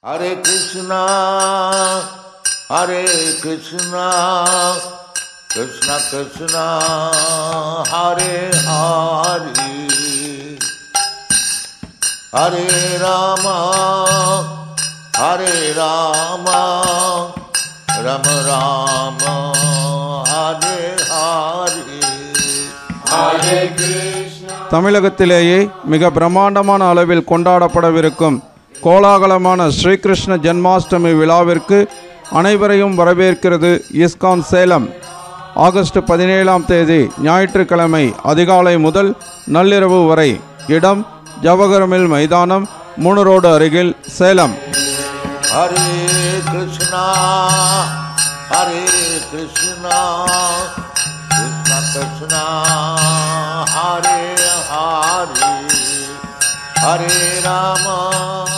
Hare Krishna, Hare Krishna, Krishna Krishna, Hare Hare, Hare Rama, Hare Rama, Rama Rama, Hare Hare, Hare Krishna. தமிழகத்திலேயே மிக பிரம்மாண்டமான அளவில் கொண்டாடப்படவிருக்கும் கோலாகலமான ஸ்ரீகிருஷ்ண ஜென்மாஷ்டமி விழாவிற்கு அனைவரையும் வரவேற்கிறது இஸ்கான் சேலம். ஆகஸ்ட் 17ஆம் தேதி ஞாயிற்றுக்கிழமை அதிகாலை முதல் நள்ளிரவு வரை. இடம் ஜவஹர் மில் மைதானம், 3 ரோடு அருகில், சேலம். ஹரே கிருஷ்ணா ஹரே கிருஷ்ணா கிருஷ்ண கிருஷ்ணா ஹரே ஹரே ஹரே ராமா